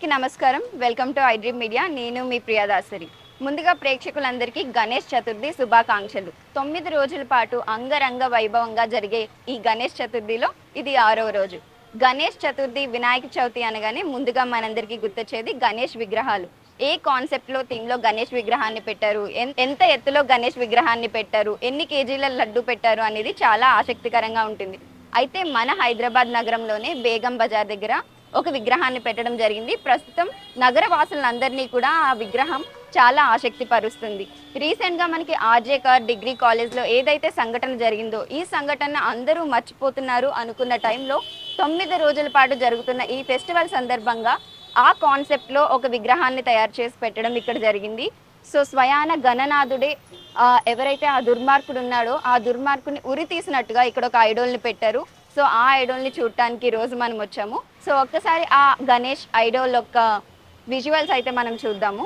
అందరికీ నమస్కారం. Welcome to iDream media. నేను మీ ప్రియదాసరి. ముందుగా ప్రేక్షకులందరికీ గణేష్ చతుర్థి శుభాకాంక్షలు. 9 రోజుల పాటు అంగరంగ వైభవంగా జరిగే ఈ గణేష్ చతుర్థిలో ఇది 6వ రోజు. గణేష్ చతుర్థి, వినాయక చవితి అనగానే ముందుగా మనందరికీ గుర్తొచ్చేది గణేష్ విగ్రహాలు. ఏ కాన్సెప్ట్లో థీమ్లో గణేష్ విగ్రహాన్ని పెట్టారు, ఎంత ఎత్తులో గణేష్ విగ్రహాన్ని పెట్టారు, ఎన్ని కేజీల లడ్డు పెట్టారు అనేది చాలా ఆసక్తికరంగా ఉంటుంది. అయితే మన హైదరాబాద్ నగరంలోనే బేగం బజార్ దగ్గర ఒక విగ్రహాన్ని పెట్టడం జరిగింది. ప్రస్తుతం నగర వాసులందరినీ కూడా ఆ విగ్రహం చాలా ఆసక్తి పరుస్తుంది. రీసెంట్గా మనకి ఆర్జే కార్ డిగ్రీ కాలేజ్లో ఏదైతే సంఘటన జరిగిందో ఈ సంఘటన అందరూ మర్చిపోతున్నారు అనుకున్న టైంలో 9 రోజుల పాటు జరుగుతున్న ఈ ఫెస్టివల్ సందర్భంగా ఆ కాన్సెప్ట్లో ఒక విగ్రహాన్ని తయారు చేసి పెట్టడం ఇక్కడ జరిగింది. సో స్వయాన గణనాథుడే ఎవరైతే ఆ దుర్మార్గుడు ఉన్నాడో ఆ దుర్మార్గుని ఉరి తీసినట్టుగా ఇక్కడ ఒక ఐడోల్ని పెట్టారు. సో ఆ ఐడోల్ని చూడటానికి ఈరోజు మనం వచ్చాము. సో ఒక్కసారి ఆ గణేష్ ఐడోల్ యొక్క విజువల్స్ అయితే మనం చూద్దాము.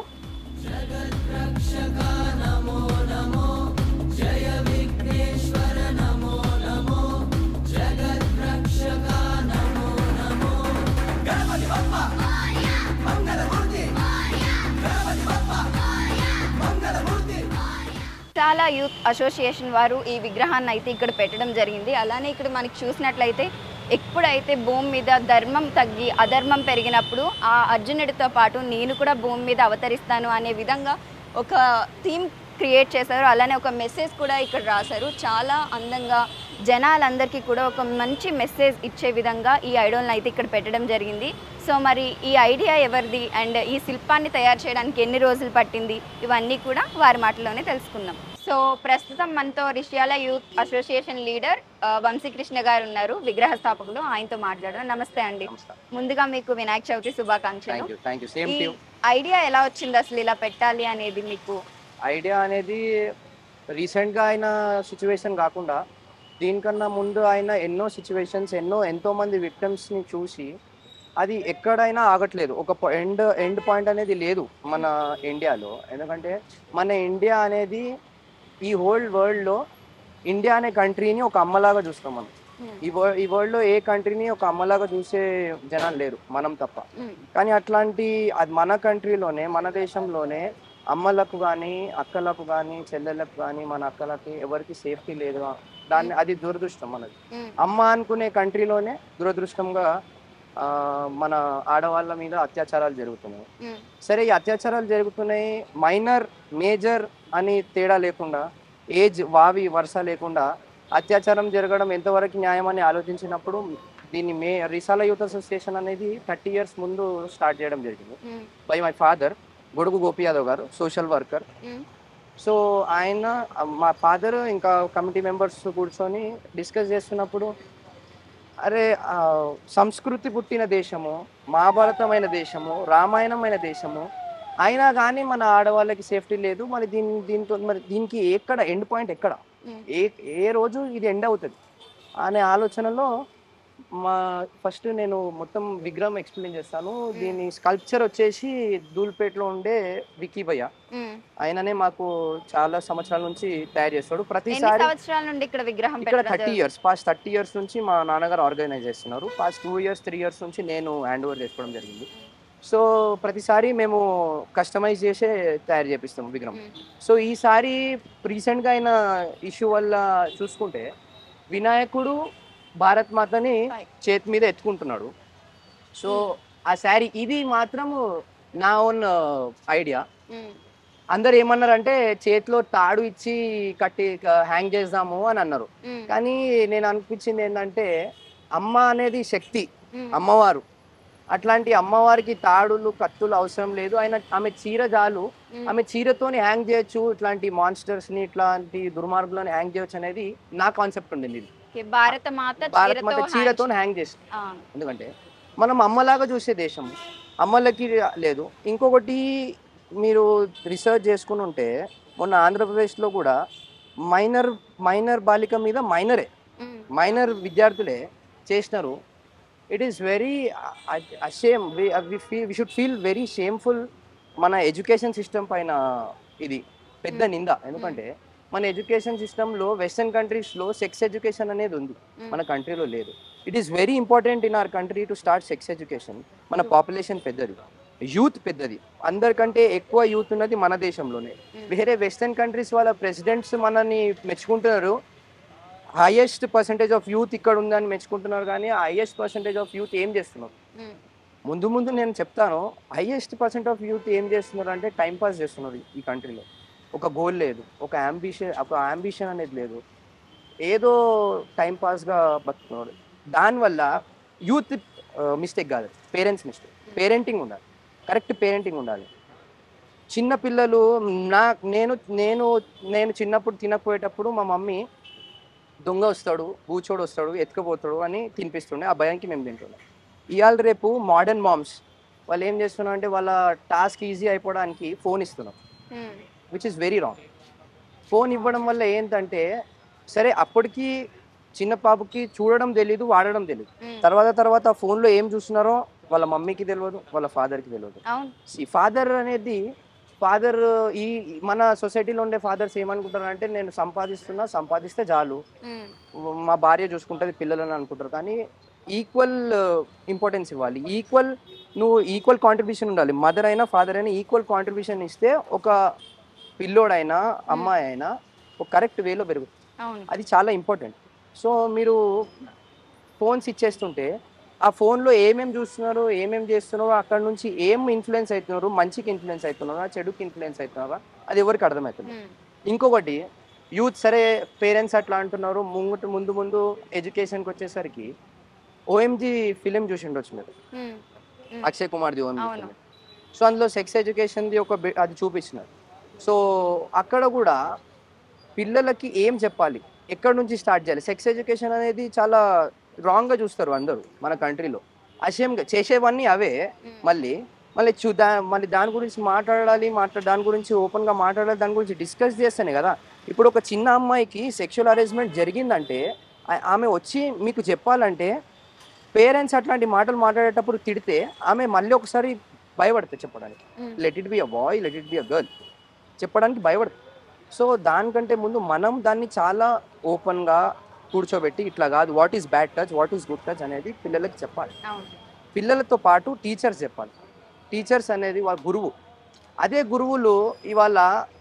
చాలా యూత్ అసోసియేషన్ వారు ఈ విగ్రహాన్ని అయితే ఇక్కడ పెట్టడం జరిగింది. అలానే ఇక్కడ మనకి చూసినట్లయితే ఎప్పుడైతే భూమి మీద ధర్మం తగ్గి అధర్మం పెరిగినప్పుడు ఆ అర్జునుడితో పాటు నేను కూడా భూమి మీద అవతరిస్తాను అనే విధంగా ఒక థీమ్ క్రియేట్ చేశారు. అలానే ఒక మెసేజ్ కూడా ఇక్కడ రాశారు. చాలా అందంగా జనాలందరికీ కూడా ఒక మంచి మెసేజ్ ఇచ్చే విధంగా ఈ ఐడోల్ని అయితే ఇక్కడ పెట్టడం జరిగింది. సో మరి ఈ ఐడియా ఎవరిది అండ్ ఈ శిల్పాన్ని తయారు చేయడానికి ఎన్ని రోజులు పట్టింది, ఇవన్నీ కూడా వారి మాటలోనే తెలుసుకుందాం. సో ప్రస్తుతం మనతో Rishiyala youth association leader Vamsikrishna గారు ఉన్నారు, విగ్రహ స్థాపకులు. ఆయనతో మాట్లాడడం. నమస్తే అండి. ముందుగా మీకు వినాయక చవితి శుభాకాంక్షలు. ఈ ఐడియా ఎలా వచ్చింది అసలు ఇలా పెట్టాలి అనేది? మీకు ఐడియా అనేది రీసెంట్గా అయిన సిచ్యువేషన్ కాకుండా దీనికన్నా ముందు అయిన ఎన్నో సిచ్యువేషన్స్, ఎంతో మంది విక్టిమ్స్ని చూసి అది ఎక్కడైనా ఆగట్లేదు. ఒక ఎండ్ పాయింట్ అనేది లేదు మన ఇండియాలో. ఎందుకంటే మన ఇండియా అనేది ఈ హోల్ వరల్డ్లో ఇండియా అనే కంట్రీని ఒక అమ్మలాగా చూస్తాం మనం. ఈ వరల్డ్లో ఏ కంట్రీని ఒక అమ్మలాగా చూసే జనాలు లేరు, మనం తప్ప. కానీ అట్లాంటి అది మన కంట్రీలోనే, మన దేశంలోనే అమ్మలకు కానీ, అక్కలకు కానీ, చెల్లెళ్ళకు కానీ, మన అక్కలకి ఎవరికి సేఫ్టీ లేదు. అది దురదృష్టం మనది. అమ్మ అనుకునే కంట్రీలోనే దురదృష్టంగా మన ఆడవాళ్ళ మీద అత్యాచారాలు జరుగుతున్నాయి. సరే, ఈ అత్యాచారాలు జరుగుతున్నాయి, మైనర్ మేజర్ అని తేడా లేకుండా, ఏజ్ వావి వరుస లేకుండా అత్యాచారం జరగడం ఎంతవరకు న్యాయం అని ఆలోచించినప్పుడు దీన్ని రిసాల యూత్ అసోసియేషన్ అనేది 30 years ముందు స్టార్ట్ చేయడం జరిగింది బై మై ఫాదర్ గొడుగు గోపి యాదవ్ గారు, సోషల్ వర్కర్. సో ఆయన, మా ఫాదర్ ఇంకా కమిటీ మెంబర్స్ కూర్చొని డిస్కస్ చేస్తున్నప్పుడు, అరే సంస్కృతి పుట్టిన దేశము, మహాభారతమైన దేశము, రామాయణమైన దేశము, అయినా కానీ మన ఆడవాళ్ళకి సేఫ్టీ లేదు. మరి దీనికి ఎక్కడ ఎండ్ పాయింట్, ఎక్కడ ఏ రోజు ఇది ఎండ్ అవుతుంది అనే ఆలోచనలో ఫస్ట్ నేను మొత్తం విగ్రహం ఎక్స్ప్లెయిన్ చేస్తాను. దీని స్కల్ప్చర్ వచ్చేసి ధూల్పేటలో ఉండే వికీ భయ్య, ఆయననే మాకు చాలా సంవత్సరాల నుంచి తయారు చేస్తాడు. ప్రతిసారి ఇక్కడ 30 years, పాస్ట్ 30 years నుంచి మా నాన్నగారు ఆర్గనైజ్ చేస్తున్నారు. పాస్ట్ 2 years 3 years నుంచి నేను హ్యాండ్ ఓవర్ చేసుకోవడం జరిగింది. సో ప్రతిసారి మేము కస్టమైజ్ చేసే తయారు చేపిస్తాము విగ్రహం. సో ఈసారి రీసెంట్గా అయిన ఇష్యూ వల్ల చూసుకుంటే వినాయకుడు భారత్ మాతని చేతి మీద ఎత్తుకుంటున్నాడు. సో ఆ శారీ ఇది మాత్రము నా ఓన్ ఐడియా. అందరు ఏమన్నారంటే చేతిలో తాడు ఇచ్చి కట్టి హ్యాంగ్ చేద్దాము అని అన్నారు. కానీ నేను అనిపించింది ఏంటంటే, అమ్మ అనేది శక్తి, అమ్మవారు. అట్లాంటి అమ్మవారికి తాడులు కత్తులు అవసరం లేదు. ఆమె చీర చాలు, ఆమె చీరతోని హ్యాంగ్ చేయొచ్చు. ఇట్లాంటి మాన్స్టర్స్ ని, ఇట్లాంటి దుర్మార్గులను హ్యాంగ్ చేయొచ్చు అనేది నా కాన్సెప్ట్ ఉండింది. భారత మాత చీరతో హ్యాంగ్ చేసి, ఎందుకంటే మనం అమ్మలాగా చూసే దేశం, అమ్మలకి లేదు. ఇంకొకటి మీరు రీసెర్చ్ చేసుకుని ఉంటే, మొన్న ఆంధ్రప్రదేశ్లో కూడా మైనర్ బాలిక మీద మైనర్ విద్యార్థులే చేసినారు. It is very ashame. We should feel very shameful. మన ఎడ్యుకేషన్ సిస్టమ్ పైన ఇది పెద్ద నింద. ఎందుకంటే మన ఎడ్యుకేషన్ సిస్టంలో వెస్టర్న్ కంట్రీస్లో సెక్స్ ఎడ్యుకేషన్ అనేది ఉంది, మన కంట్రీలో లేదు. It is very important in our country to start sex education. మన పాపులేషన్ పెద్దది. యూత్ పెద్దది, అందరికంటే ఎక్కువ యూత్ ఉన్నది మన దేశంలోనే. వేరే వెస్టర్న్ కంట్రీస్ వాళ్ళ ప్రెసిడెంట్స్ మనల్ని మెచ్చుకుంటున్నారు, హైయెస్ట్ పర్సంటేజ్ ఆఫ్ యూత్ ఇక్కడ ఉందని మెచ్చుకుంటున్నారు, కానీ ఆ హైయెస్ట్ పర్సంటేజ్ ఆఫ్ యూత్ ఏం చేస్తున్నారు ముందు ముందు నేను చెప్తాను. హైయెస్ట్ పర్సెంట్ ఆఫ్ యూత్ ఏం చేస్తున్నారు అంటే టైం పాస్ చేస్తున్నారు ఈ కంట్రీలో. ఒక గోల్ లేదు, ఒక అంబిషన్ అనేది లేదు, ఏదో టైం పాస్గా బతుకుతున్నారు. దానివల్ల యూత్ మిస్టేక్ కాదు, పేరెంట్స్ మిస్టేక్. పేరెంటింగ్ ఉండాలి, కరెక్ట్ పేరెంటింగ్ ఉండాలి. చిన్న పిల్లలు నేను నేను నేను చిన్నప్పుడు తినకపోయేటప్పుడు మా మమ్మీ దొంగ వస్తాడు, బూచోడు వస్తాడు, ఎత్తుకుపోతాడు అని తినిపిస్తుండే, ఆ భయానికి మేము తింటున్నాం. ఇవాళ రేపు మోడర్న్ మామ్స్ వాళ్ళు ఏం చేస్తున్నారు అంటే వాళ్ళ టాస్క్ ఈజీ అయిపోవడానికి ఫోన్ ఇస్తున్నాం, which is very wrong. Phone ఇవ్వడం వల్ల ఏంటంటే, సరే అప్పటికి చిన్న పాపకి చూడడం తెలీదు, వాడడం తెలీదు, తర్వాత ఫోన్లో ఏం చూస్తున్నారో వాళ్ళ మమ్మీకి తెలియదు, వాళ్ళ ఫాదర్కి తెలియదు. ఫాదర్ అనేది ఈ మన సొసైటీలో ఉండే ఫాదర్స్ ఏమనుకుంటారు అంటే, నేను సంపాదిస్తే చాలు, మా భార్య చూసుకుంటుంది పిల్లలని అనుకుంటారు. కానీ ఈక్వల్ ఇంపార్టెన్స్ ఇవ్వాలి, నువ్వు ఈక్వల్ కాంట్రిబ్యూషన్ ఉండాలి. మదర్ అయినా ఫాదర్ అయినా ఈక్వల్ కాంట్రిబ్యూషన్ ఇస్తే ఒక పిల్లోడైనా అమ్మాయి అయినా ఒక కరెక్ట్ వేలో పెరుగుతుంది. అది చాలా ఇంపార్టెంట్. సో మీరు ఫోన్స్ ఇచ్చేస్తుంటే ఆ ఫోన్లో ఏమేమి చూస్తున్నారు, ఏమేమి చేస్తున్నారో, అక్కడ నుంచి ఏం ఇన్ఫ్లుయెన్స్ అవుతున్నారు, మంచికి ఇన్ఫ్లుయెన్స్ అవుతున్నారా, చెడుకి ఇన్ఫ్లుయెన్స్ అవుతున్నారా, అది ఎవరికి అర్థమవుతుంది. ఇంకొకటి, యూత్ సరే పేరెంట్స్ అట్లా అంటున్నారు, ముందు ఎడ్యుకేషన్కి వచ్చేసరికి ఓఎంజీ ఫిలిం చూసి ఉండొచ్చు మీరు, అక్షయ్ కుమార్ది ఓఎంజీ ఫిలిం. సో అందులో సెక్స్ ఎడ్యుకేషన్ది అది చూపించినారు. సో అక్కడ కూడా పిల్లలకి ఏం చెప్పాలి, ఎక్కడి నుంచి స్టార్ట్ చేయాలి. సెక్స్ ఎడ్యుకేషన్ అనేది చాలా రాంగ్గా చూస్తారు అందరూ మన కంట్రీలో. అసేమ్గా చేసేవన్నీ అవే. మళ్ళీ దాని గురించి మాట్లాడాలి, దాని గురించి ఓపెన్గా మాట్లాడాలి, దాని గురించి డిస్కస్ చేస్తేనే కదా. ఇప్పుడు ఒక చిన్న అమ్మాయికి సెక్షువల్ హరాస్మెంట్ జరిగిందంటే ఆమె వచ్చి మీకు చెప్పాలంటే, పేరెంట్స్ అట్లాంటి మాటలు మాట్లాడేటప్పుడు తిడితే ఆమె మళ్ళీ ఒకసారి భయపడుతుంది చెప్పడానికి. Let it be a boy, let it be a girl చెప్పడానికి భయపడుతుంది. సో దానికంటే ముందు మనం దాన్ని చాలా ఓపెన్గా కూర్చోబెట్టి, ఇట్లా కాదు, what is bad touch, what is good touch అనేది పిల్లలకి చెప్పాలి. పిల్లలతో పాటు టీచర్స్ చెప్పాలి. టీచర్స్ అనేది వాళ్ళ గురువు. అదే గురువులు ఇవాళ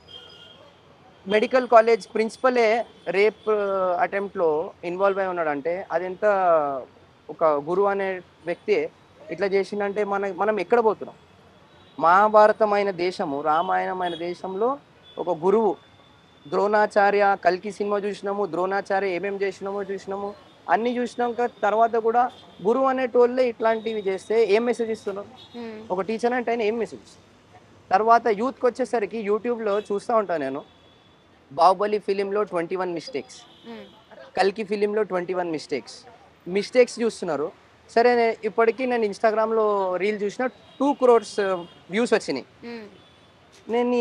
మెడికల్ కాలేజ్ ప్రిన్సిపలే రేప్ అటెంప్ట్లో ఇన్వాల్వ్ అయి ఉన్నాడంటే అది ఎంత, ఒక గురువు అనే వ్యక్తి ఇట్లా చేసిందంటే మనం ఎక్కడ పోతున్నాం. మహాభారతమైన దేశము, రామాయణమైన దేశంలో ఒక గురువు, ద్రోణాచార్య, కల్కి సినిమా చూసినాము, ద్రోణాచార్య ఏమేమి చూసినాము, అన్నీ చూసినాక తర్వాత కూడా గురువు అనేటోళ్ళే ఇట్లాంటివి చేస్తే ఏం మెసేజ్ ఇస్తున్నాం. ఒక టీచర్ అంటే ఆయన ఏం మెసేజ్ ఇస్తారు. తర్వాత యూత్కి వచ్చేసరికి యూట్యూబ్లో చూస్తూ ఉంటాను నేను, బాహుబలి ఫిలింలో 21 మిస్టేక్స్, కల్కి ఫిలింలో 21 మిస్టేక్స్ చూస్తున్నారు. సరే ఇప్పటికీ నేను ఇన్స్టాగ్రామ్లో రీల్ చూసిన 2 crores వ్యూస్ వచ్చినాయి. నేను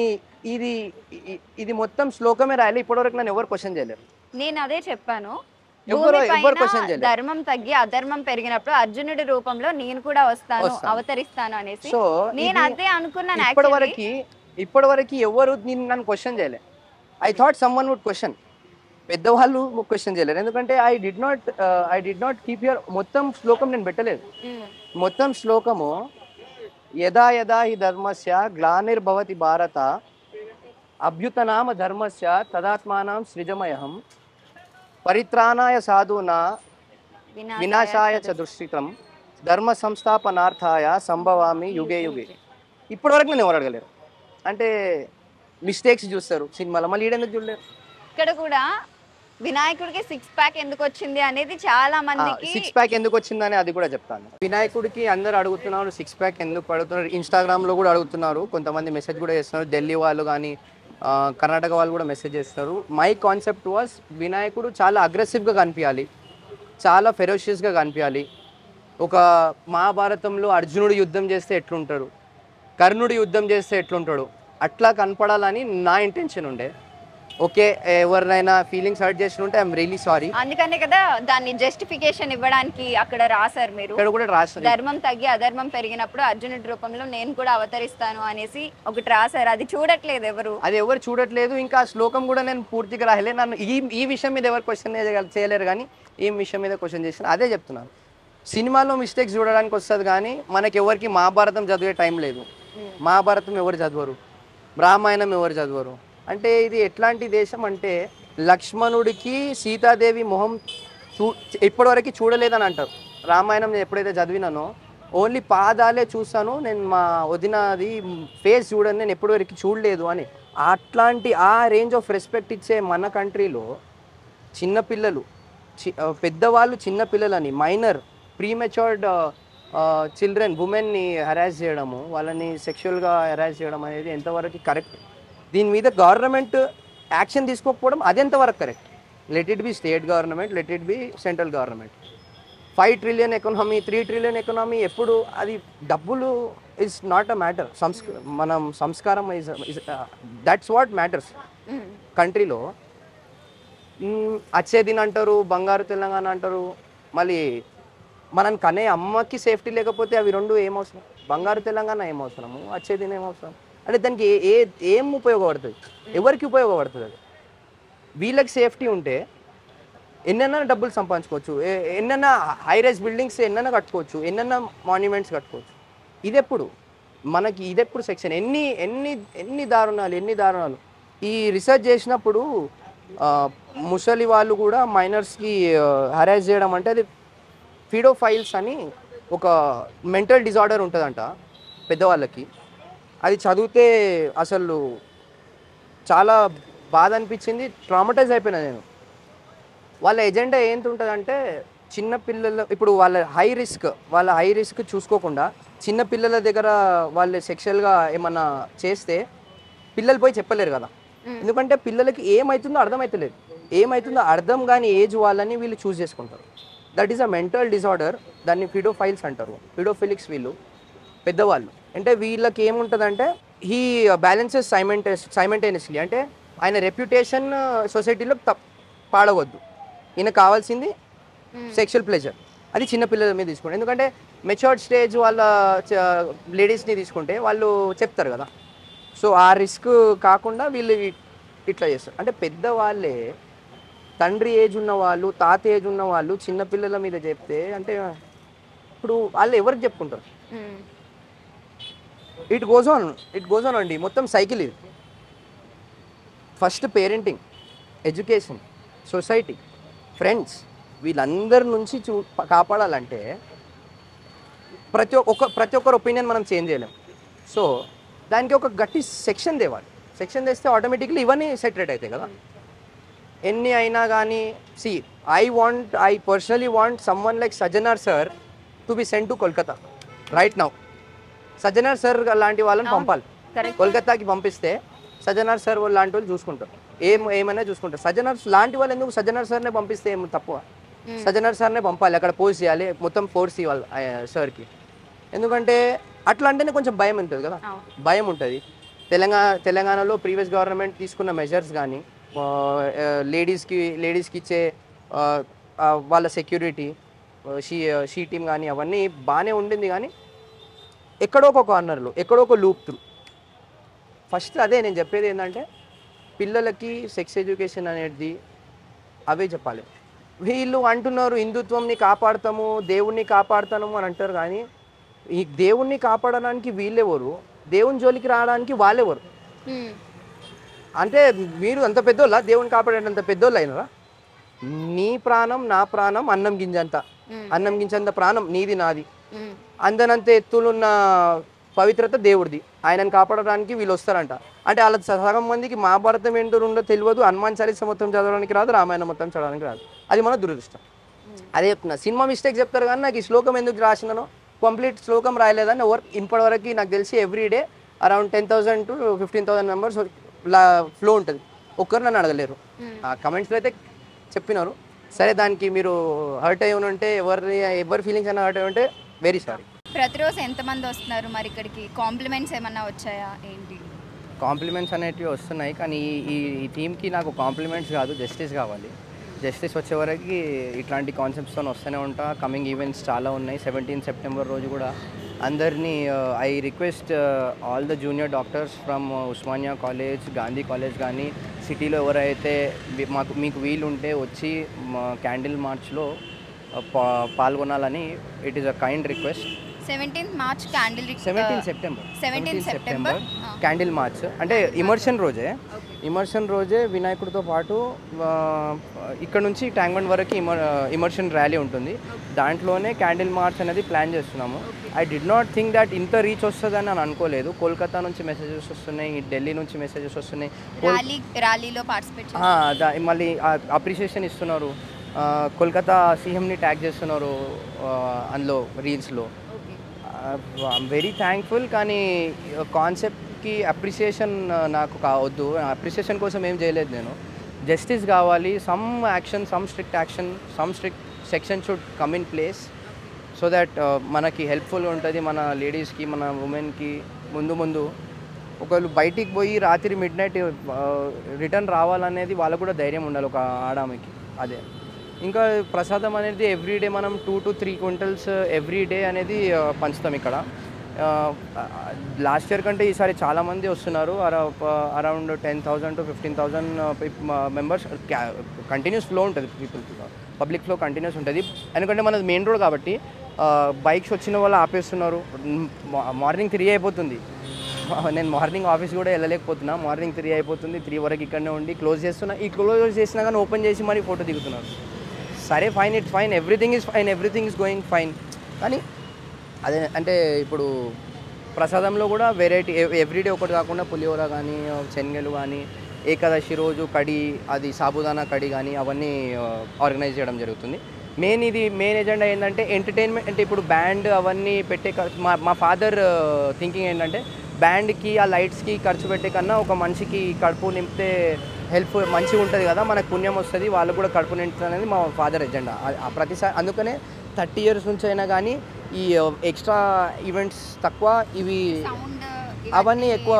ఇది మొత్తం శ్లోకమే రాయాలి, ఇప్పటివరకు నన్ను ఎవరు క్వశ్చన్ చేయలేరు. నేను అదే చెప్పాను, ఎవరు క్వశ్చన్ చేయలేరు. ధర్మం తగ్గి అధర్మం పెరిగినప్పుడు అర్జునుడి రూపంలో నేను కూడా వస్తాను, అవతరిస్తాను అనేసి నేను అదే అనుకున్నాను. ఇప్పటివరకు ఎవరు నన్ను క్వశ్చన్ చేయలేదు. I thought someone would question. పెద్దవాళ్ళు క్వశ్చన్ చేయలేరు, ఎందుకంటే I did not keep your మొత్తం శ్లోకం నేను పెట్టలేదు. మొత్తం శ్లోకము యదా యదా హి ధర్మస్య గ్లానిర్భవతి భారత అభ్యుతనామ ధర్మస్య తదాత్మానం సృజమయహం పరిత్రాణాయ సాధూనా వినాశాయ చ దుష్కృతం ధర్మ సంస్థాపనార్థాయ సంభవామి యుగే యుగే. ఇప్పటివరకు నేను ఎవరు అడగలేరు. అంటే మిస్టేక్స్ చూస్తారు సినిమాలో, మళ్ళీ ఈడెందుకు చూడలేరు. ఇక్కడ కూడా వినాయకుడికి 6 ప్యాక్ ఎందుకు వచ్చింది అనేది చాలా మందికి, 6 ప్యాక్ ఎందుకు వచ్చిందని అది కూడా చెప్తాను. వినాయకుడికి అందరు అడుగుతున్నారు 6 ప్యాక్ ఎందుకు అడుగుతున్నారు, ఇన్స్టాగ్రామ్లో కూడా అడుగుతున్నారు, కొంతమంది మెసేజ్ కూడా చేస్తున్నారు, ఢిల్లీ వాళ్ళు కానీ కర్ణాటక వాళ్ళు కూడా మెసేజ్ చేస్తారు. మై కాన్సెప్ట్ వాస్, వినాయకుడు చాలా అగ్రెసివ్గా కనిపించాలి, చాలా ఫెరోషియస్గా కనిపించాలి. ఒక మహాభారతంలో అర్జునుడు యుద్ధం చేస్తే ఎట్లుంటాడు, కర్ణుడు యుద్ధం చేస్తే ఎట్లుంటాడు, అట్లా కనపడాలని నా ఇంటెన్షన్ ఉండే. ఓకే, ఎవరినైనా ఫీలింగ్స్ హర్ట్ చేసి ఉంటే ఐఎమ్ రియలీ సారీ. అందుకనే కదా దాన్ని జస్టిఫికేషన్ ఇవ్వడానికి అక్కడ రాశారు మీరు. ఇక్కడ కూడా రాశారు, ధర్మం తగ్గి అధర్మం పెరిగినప్పుడు అర్జునుడి రూపంలో నేను కూడా అవతరిస్తాను అనేసి ఒకటి రాశారు. అది చూడట్లేదు ఎవరు చూడట్లేదు. ఇంకా శ్లోకం కూడా నేను పూర్తిగా రాయలేదు. నన్ను ఈ విషయం మీద ఎవరు క్వశ్చన్ చేయలేరు, కానీ ఈ విషయం మీద క్వశ్చన్ చేసిన అదే చెప్తున్నాను. సినిమాలో మిస్టేక్స్ చూడడానికి వస్తుంది కానీ మనకి ఎవరికి మహాభారతం చదివే టైం లేదు. మహాభారతం ఎవరు చదవరు, రామాయణం ఎవరు చదవరు. అంటే ఇది ఎట్లాంటి దేశం అంటే లక్ష్మణుడికి సీతాదేవి మొహం ఇప్పటివరకు చూడలేదని అంటారు. రామాయణం నేను ఎప్పుడైతే చదివినానో ఓన్లీ పాదాలే చూస్తాను నేను, మా వదినది ఫేస్ చూడని నేను ఎప్పటివరకు చూడలేదు అని. అట్లాంటి ఆ రేంజ్ ఆఫ్ రెస్పెక్ట్ ఇచ్చే మన కంట్రీలో చిన్నపిల్లలు పెద్దవాళ్ళు చిన్నపిల్లలని మైనర్ ప్రీమెచ్యూర్డ్ చిల్డ్రన్ ఉమెన్ని హెరాస్ చేయడము, వాళ్ళని సెక్షువల్గా హెరాస్ చేయడం అనేది ఎంతవరకు కరెక్ట్? దీని మీద గవర్నమెంట్ యాక్షన్ తీసుకోకపోవడం అది ఎంతవరకు correct? Let it be state government, let it be central government. 5 trillion economy, 3 trillion economy ఎప్పుడు అది డబ్బులు ఇస్ నాట్ అ మ్యాటర్. మనం సంస్కారం దట్స్ వాట్ మ్యాటర్స్ కంట్రీలో. అచ్చేదిన్ అంటారు, బంగారు తెలంగాణ అంటారు. మళ్ళీ మనం కనే అమ్మకి సేఫ్టీ లేకపోతే అవి రెండు ఏమవసరం? బంగారు తెలంగాణ ఏమవసరము, అచ్చేదిన్ ఏమవసరం? అంటే దానికి ఏం ఉపయోగపడుతుంది? ఎవరికి ఉపయోగపడుతుంది? అది వీళ్ళకి సేఫ్టీ ఉంటే ఎన్నైనా డబ్బులు సంపాదించుకోవచ్చు, ఎన్నైనా హై రైజ్ బిల్డింగ్స్ ఎన్నైనా కట్టుకోవచ్చు, ఎన్నైనా మాన్యుమెంట్స్ కట్టుకోవచ్చు. ఇదెప్పుడు మనకి, ఇదెప్పుడు సెక్షన్? ఎన్ని దారుణాలు. ఈ రిసర్చ్ చేసినప్పుడు ముసలి వాళ్ళు కూడా మైనర్స్కి హెరాస్ చేయడం అంటే అది ఫీడోఫైల్స్ అని ఒక మెంటల్ డిజార్డర్ ఉంటుందంట పెద్దవాళ్ళకి. అది చదివితే అసలు చాలా బాధ అనిపించింది, ట్రామటైజ్ అయిపోయినా నేను. వాళ్ళ ఎజెండా ఏంటి ఉంటుందంటే చిన్నపిల్లలు ఇప్పుడు వాళ్ళ హై రిస్క్ చూసుకోకుండా చిన్నపిల్లల దగ్గర వాళ్ళు సెక్షువల్గా ఏమన్నా చేస్తే పిల్లలు పోయి చెప్పలేరు కదా, ఎందుకంటే పిల్లలకి ఏమవుతుందో అర్థమవుతలేదు. ఏమవుతుందో అర్థం కాని ఏజ్ వాళ్ళని వీళ్ళు చూస్ చేసుకుంటారు. That is a mental disorder. దాన్ని ఫిడోఫైల్స్ అంటారు, ఫిడోఫిలిక్స్. వీళ్ళు పెద్దవాళ్ళు అంటే వీళ్ళకి ఏముంటుందంటే హీ బ్యాలెన్సెస్ సైమెంటేనియస్లీ. అంటే ఆయన రెప్యుటేషన్ సొసైటీలో పాడవద్దు, ఈయన కావాల్సింది సెక్షువల్ ప్లెజర్. అది చిన్నపిల్లల మీద తీసుకుంటారు. ఎందుకంటే మెచ్యూర్డ్ స్టేజ్ వాళ్ళ లేడీస్ని తీసుకుంటే వాళ్ళు చెప్తారు కదా. సో ఆ రిస్క్ కాకుండా వీళ్ళు ఇట్లా చేస్తారు. అంటే పెద్దవాళ్ళే, తండ్రి ఏజ్ ఉన్న వాళ్ళు, తాత ఏజ్ ఉన్న వాళ్ళు చిన్నపిల్లల మీద చెప్తే అంటే ఇప్పుడు వాళ్ళు ఎవరికి చెప్పుకుంటారు? ఇట్ గోస్ ఆన్ అండి. మొత్తం సైకిల్ ఇది. First parenting, education, society, friends, వీళ్ళందరి నుంచి కాపాడాలంటే ప్రతి ఒక్కరి ఒపీనియన్ మనం చేంజ్ చేయలేం. సో దానికి ఒక గట్టి సెక్షన్ తేవాలి. సెక్షన్ తెస్తే ఆటోమేటిక్లీ ఇవన్నీ సెటరేట్ అవుతాయి కదా. ఎన్ని అయినా కానీ I personally want someone like Sajjanar sir to be sent to Kolkata right now. Sajjanar sir లాంటి వాళ్ళని పంపాలి. కోల్కతాకి పంపిస్తే సజ్జనార్ సార్ లాంటి వాళ్ళు చూసుకుంటారు, ఏమైనా చూసుకుంటారు. సజ్జనార్ లాంటి వాళ్ళు ఎందుకు? సజ్జనార్ సార్నే పంపిస్తే ఏం తక్కువ? సజ్జనార్ సార్నే పంపాలి, అక్కడ పోస్ట్ చేయాలి, మొత్తం ఫోర్స్ ఇవ్వాలి సార్కి. ఎందుకంటే అట్లా అంటేనే కొంచెం భయం ఉంటుంది కదా, భయం ఉంటుంది. తెలంగాణలో ప్రీవియస్ గవర్నమెంట్ తీసుకున్న మెజర్స్ కానీ లేడీస్కి ఇచ్చే వాళ్ళ సెక్యూరిటీ, షీ టీమ్ కానీ అవన్నీ బాగానే ఉండింది. కానీ ఎక్కడో ఒక కార్నర్లో, ఎక్కడో ఒక లూప్ త్రూ. ఫస్ట్ అదే నేను చెప్పేది ఏంటంటే పిల్లలకి సెక్స్ ఎడ్యుకేషన్ అనేది అవే చెప్పాలి. వీళ్ళు అంటున్నారు హిందుత్వంని కాపాడుతాము, దేవుణ్ణి కాపాడుతాము అని అంటారు. కానీ ఈ దేవుణ్ణి కాపాడడానికి వీళ్ళెవరు, దేవుని జోలికి రావడానికి వాళ్ళెవరు? అంటే మీరు అంత పెద్దోళ్ళ, దేవుని కాపాడేంత పెద్దోళ్ళు అయినరా? నీ ప్రాణం నా ప్రాణం అన్నం గింజంత ప్రాణం నీది నాది. అందనంత ఎత్తులున్న పవిత్రత దేవుడిది. ఆయనను కాపాడడానికి వీళ్ళు వస్తారంట. అంటే వాళ్ళ సగం మందికి మహాభారతం ఏంటో ఉండో తెలియదు, హనుమాన్ చాలీసా మొత్తం చదవడానికి రాదు, రామాయణం మొత్తం చదవడానికి రాదు. అది మన దురదృష్టం. అదే చెప్తున్నా, సినిమా మిస్టేక్ చెప్తారు కానీ నాకు ఈ శ్లోకం ఎందుకు రాసినానో కంప్లీట్ శ్లోకం రాయలేదని ఇప్పటివరకు నాకు తెలిసి everyday around 10,000 to 15,000 members flow ఉంటుంది. ఒక్కరు నన్ను అడగలేరు. ఆ కమెంట్స్లో అయితే చెప్పినారు. సరే, దానికి మీరు హర్ట్ అయ్యి ఉంటే ఎవరి ఫీలింగ్స్ అయినా హర్ట్ అయ్యి ఉంటే వెరీ సారీ. ప్రతిరోజు ఎంతమంది వస్తున్నారు మరి ఇక్కడికి? కాంప్లిమెంట్స్ ఏమన్నా వచ్చాయా ఏంటి? కాంప్లిమెంట్స్ అనేటివి వస్తున్నాయి, కానీ ఈ టీంకి నాకు కాంప్లిమెంట్స్ కాదు, జస్టిస్ కావాలి. జస్టిస్ వచ్చే వరకు ఇట్లాంటి కాన్సెప్ట్స్తో వస్తూనే ఉంటా. కమింగ్ ఈవెంట్స్ చాలా ఉన్నాయి. 17 సెప్టెంబర్ రోజు కూడా అందరినీ I request all the junior doctors from Osmania college, Gandhi college కానీ సిటీలో ఎవరైతే మీకు వీలు ఉంటే వచ్చి క్యాండిల్ మార్చ్లో పాల్గొనాలని it is a kind request. 17th march candle 17 September 17 September candle march అంటే ఇమర్షన్ రోజే వినాయకుడితో పాటు ఇక్కడ నుంచి ట్యాంక్ బండ్ వరకు ఇమర్షన్ ర్యాలీ ఉంటుంది. దాంట్లోనే క్యాండిల్ మార్చ్ అనేది ప్లాన్ చేస్తున్నాము. I did not think that ఇంత రీచ్ వస్తుందని నేను అనుకోలేదు. కోల్కతా నుంచి మెసేజెస్ వస్తున్నాయి, ఢిల్లీ నుంచి మెసేజెస్ వస్తున్నాయి, ర్యాలీలో పార్టిసిపేట్ మళ్ళీ అప్రిషియేషన్ ఇస్తున్నారు. కోల్కతా సీఎంని ట్యాగ్ చేస్తున్నారు అందులో రీల్స్లో. I'm very thankful. కానీ కాన్సెప్ట్కి అప్రిసియేషన్ నాకు కావద్దు. అప్రిసియేషన్ కోసం ఏం చేయలేదు నేను. జస్టిస్ కావాలి. Some action, some strict action, some strict section should come in place so that మనకి హెల్ప్ఫుల్గా ఉంటుంది. మన లేడీస్కి, మన ఉమెన్కి ముందు ఒకళ్ళు బయటికి పోయి రాత్రి మిడ్నైట్ రిటర్న్ రావాలనేది వాళ్ళకు కూడా ధైర్యం ఉండాలి ఒక ఆడామెకి. అదే ఇంకా ప్రసాదం అనేది ఎవ్రీడే మనం 2 to 3 క్వింటల్స్ ఎవ్రీడే అనేది పంచుతాం ఇక్కడ. లాస్ట్ ఇయర్ కంటే ఈసారి చాలామంది వస్తున్నారు. Around 10,000 to 15,000 members. Continuous flow ఉంటుంది, పబ్లిక్ ఫ్లో కంటిన్యూస్ ఉంటుంది. ఎందుకంటే మనది మెయిన్ రోడ్ కాబట్టి బైక్స్ వచ్చిన వాళ్ళు ఆపేస్తున్నారు. మార్నింగ్ 3 అయిపోతుంది. నేను మార్నింగ్ ఆఫీస్ కూడా వెళ్ళలేకపోతున్నా. మార్నింగ్ 3 అయిపోతుంది. 3 వరకు ఇక్కడనే ఉండి క్లోజ్ చేస్తున్నా. ఈ క్లోజ్ చేసినా కానీ ఓపెన్ చేసి మరి ఫోటో దిగుతున్నారు. సరే fine, it's fine, everything is going fine. కానీ అదే అంటే ఇప్పుడు ప్రసాదంలో కూడా వెరైటీ ఎవ్రీడే ఒకటి కాకుండా పులిహోర కానీ, శనగలు కానీ, ఏకాదశి రోజు కడి, అది సాబుదానా కడి కానీ అవన్నీ ఆర్గనైజ్ చేయడం జరుగుతుంది. మెయిన్ ఎజెండా ఏంటంటే ఎంటర్టైన్మెంట్. అంటే ఇప్పుడు బ్యాండ్ అవన్నీ పెట్టే మా ఫాదర్ థింకింగ్ ఏంటంటే బ్యాండ్కి ఆ లైట్స్కి ఖర్చు పెట్టే కన్నా ఒక మనిషికి కడుపు నింపితే హెల్ప్ మంచిగా ఉంటుంది కదా, మనకు పుణ్యం వస్తుంది, వాళ్ళకు కూడా కడుపు నింపుతుంది అనేది మా ఫాదర్ ఎజెండా. ప్రతిసారి అందుకనే 30 years నుంచి అయినా కానీ ఈ ఎక్స్ట్రా ఈవెంట్స్ తక్కువ, ఇవి అవన్నీ ఎక్కువ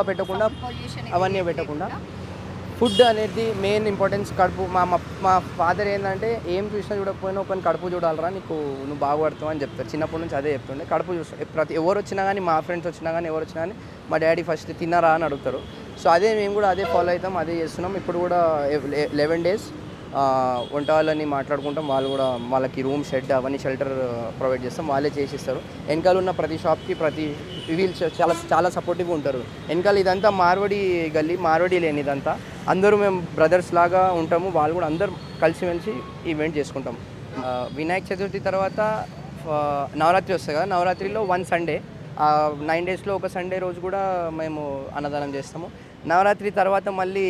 పెట్టకుండా ఫుడ్ అనేది మెయిన్ ఇంపార్టెన్స్. కడుపు మా ఫాదర్ ఏంటంటే ఏం చూసినా చూడకపోయినా ఒక కడుపు చూడాలరా నువ్వు బాగుపడతావు అని చెప్తారు. చిన్నప్పటి నుంచి అదే చెప్తుండే. కడుపు చూస్తా ఎవరు వచ్చినా కానీ, మా ఫ్రెండ్స్ వచ్చినా కానీ, ఎవరు వచ్చినా కానీ మా డాడీ ఫస్ట్ తిన్నారా అని అడుగుతారు. సో అదే మేము కూడా అదే ఫాలో అవుతాం, అదే చేస్తున్నాం. ఇప్పుడు కూడా 11 days వంట వాళ్ళని మాట్లాడుకుంటాం. వాళ్ళకి రూమ్, షెడ్ అవన్నీ షెల్టర్ ప్రొవైడ్ చేస్తాం. వాళ్ళే చేసిస్తారు. వెనకాల ఉన్న ప్రతి షాప్కి వీళ్ళు చాలా సపోర్టివ్గా ఉంటారు. వెనకాల ఇదంతా మార్వడి గల్లీ, మార్వడి లేని ఇదంతా అందరూ మేము బ్రదర్స్ లాగా ఉంటాము. వాళ్ళు కూడా అందరూ కలిసిమెలిసి ఈవెంట్ చేసుకుంటాం. వినాయక చతుర్థి తర్వాత నవరాత్రి వస్తుంది కదా, నవరాత్రిలో 1 Sunday, 9 daysలో ఒక సండే రోజు కూడా మేము అన్నదానం చేస్తాము. నవరాత్రి తర్వాత మళ్ళీ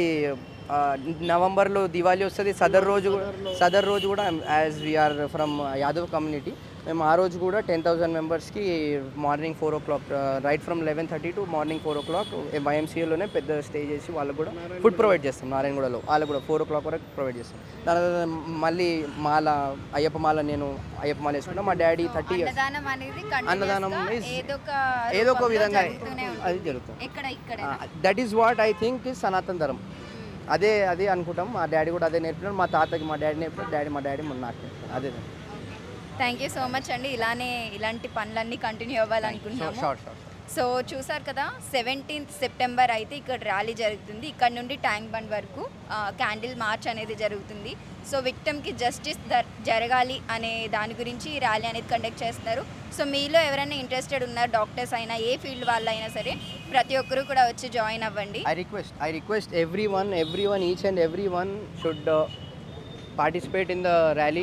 నవంబర్లో దివాళీ వస్తుంది. సదర్ రోజు కూడా as we are from Yadav community, మేము ఆ రోజు కూడా 10,000 మెంబర్స్కి morning 4 o'clock right from 11:30 to morning 4 o'clock YMCAలోనే పెద్ద స్టే చేసి వాళ్ళకు కూడా ఫుడ్ ప్రొవైడ్ చేస్తాం. నారాయణగూడలో వాళ్ళకు కూడా 4 o'clock వరకు ప్రొవైడ్ చేస్తాం. తర్వాత మళ్ళీ అయ్యప్ప మాల వేసుకుంటాం. మా డాడీ 30 years అన్నదానం ఏదో ఒక విధంగా అది జరుగుతుంది. That is what I think is Sanatana Dharma. అదే అనుకుంటాం. మా డాడీ కూడా అదే నేర్పినాడు. మా తాతకి మా డాడీ నేర్పినాడు, మా డాడీ నాకు నేర్పినాడు. అదే. థ్యాంక్ యూ సో మచ్ అండి. ఇలాంటి పనులన్నీ కంటిన్యూ అవ్వాలనుకుంటున్నాము. సో చూసారు కదా, 17th సెప్టెంబర్ అయితే ఇక్కడ ర్యాలీ జరుగుతుంది. ఇక్కడ నుండి ట్యాంక్ బండ్ వరకు క్యాండిల్ మార్చ్ అనేది జరుగుతుంది. సో విక్టమ్కి జస్టిస్ జరగాలి అనే దాని గురించి ఈ ర్యాలీ అనేది కండక్ట్ చేస్తున్నారు. సో మీలో ఎవరైనా ఇంట్రెస్టెడ్ ఉన్నారు, డాక్టర్స్ అయినా, ఏ ఫీల్డ్ వాళ్ళు అయినా సరే, ప్రతి ఒక్కరు కూడా వచ్చి జాయిన్ అవ్వండి. I request everyone, each and everyone should participate in the rally.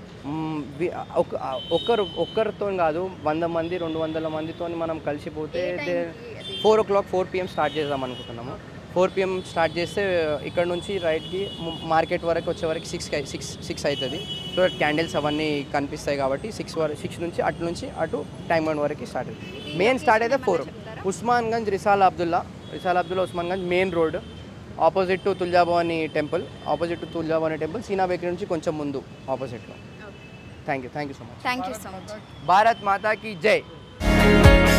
ఒక్కరితో కాదు, 100 మంది 200 మందితో మనం కలిసిపోతే 4 PM స్టార్ట్ చేద్దాం అనుకుంటున్నాము. 4 PM స్టార్ట్ చేస్తే ఇక్కడ నుంచి రైట్కి మార్కెట్ వరకు వచ్చే వరకు 6 అవుతుంది. సో క్యాండిల్స్ అవన్నీ కనిపిస్తాయి కాబట్టి 6 నుంచి అటు ట్యాంక్ బండ్ వరకు స్టార్ట్ అవుతుంది. మెయిన్ స్టార్ట్ అయితే 4 Osmanganj Risala Abdullah Osmanganj main road, opposite to Tuljabhavani temple, Seena bakery నుంచి కొంచెం ముందు ఆపోజిట్లో. Thank you so much. Thank you so much. Bharat Mata కీ జై.